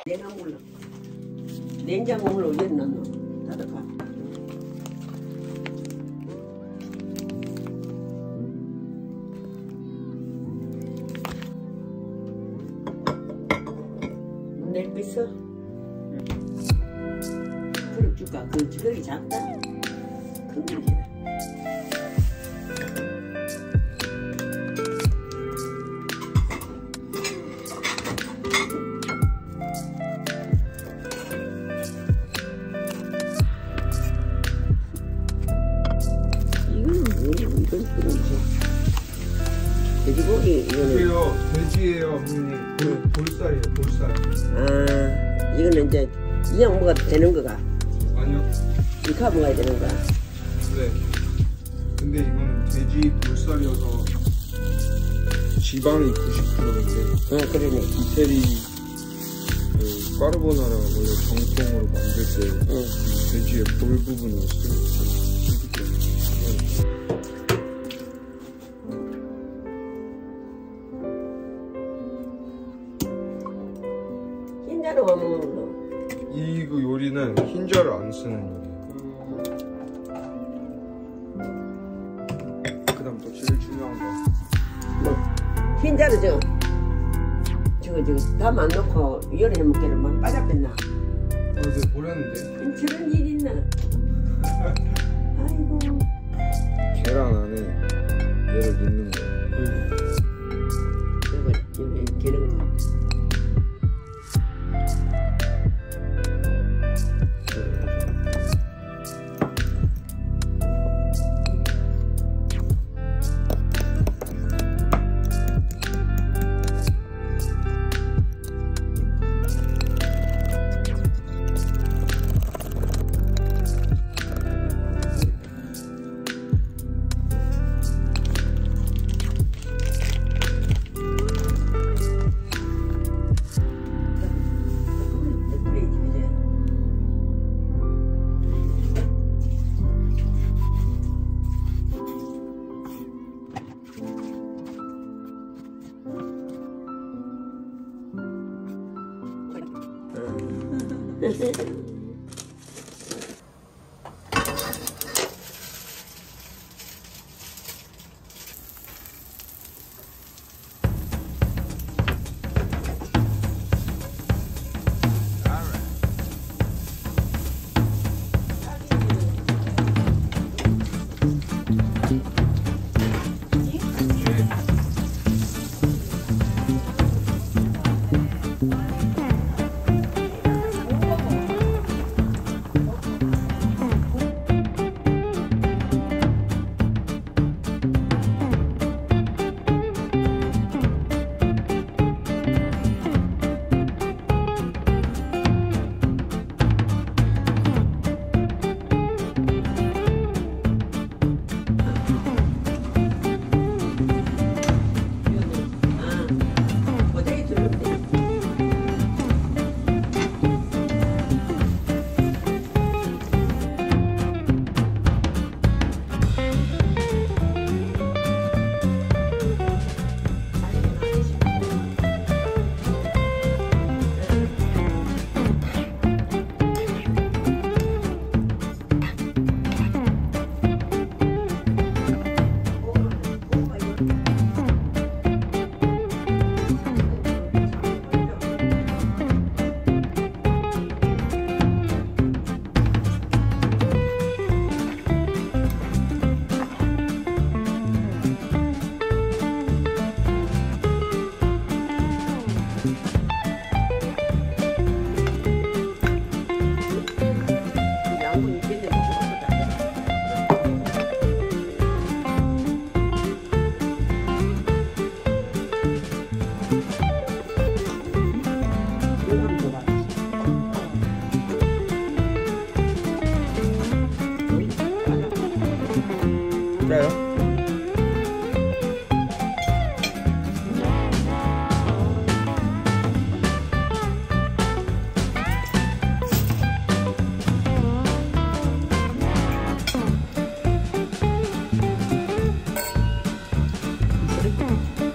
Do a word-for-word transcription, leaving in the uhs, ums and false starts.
냉장고로 냉장고로 어디 넣노? 닫아가. 낼 거 있어? 그릇 줄까? 그 그릇이 작다. 큰 그릇이다. 돼지고기 이거는 돼지요, 돼지예요, 어머니. 볼, 볼살이에요, 볼살. 아 이거는 이제 이냥 먹어도 되는 거가? 아니요. 이카 먹어야 되는 거야? 네. 근데 이거는 돼지 볼살이어서 지방이 구십 퍼센트인데. 응 그러네. 이태리 그 까르보나라 원래 정통으로 만들 때 응. 돼지의 볼 부분을 쓰기 흰자로 먹는 거. 이 그 요리는 흰자를 안 쓰는 요리예요. 그다음 또 제일 중요한 거. 뭐 흰자로 저 저거 저거 담 안 넣고 열에 해먹기를 막 빠져뺐나? 어제 보냈는데. 저런 일 있나? 아이고. 계란 안에 얘를 넣는 거예요. 응. 이거 여기 기름 거. 그래요? 그래?